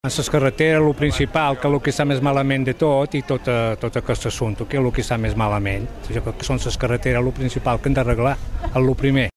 Les carreteres, el principal, que és el que està més malament de tot, i tot aquest assumpte, que és el que està més malament. Jo crec que són les carreteres el principal que hem d'arreglar, el primer.